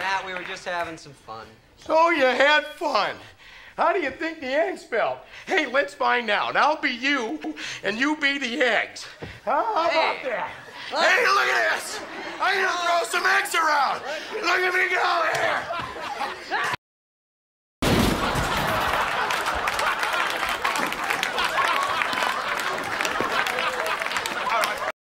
Matt, we were just having some fun. So you had fun. How do you think the eggs felt? Hey, let's find out. I'll be you, and you be the eggs. How about that? Hey, look at this. I'm gonna throw some eggs around. Look at me go here.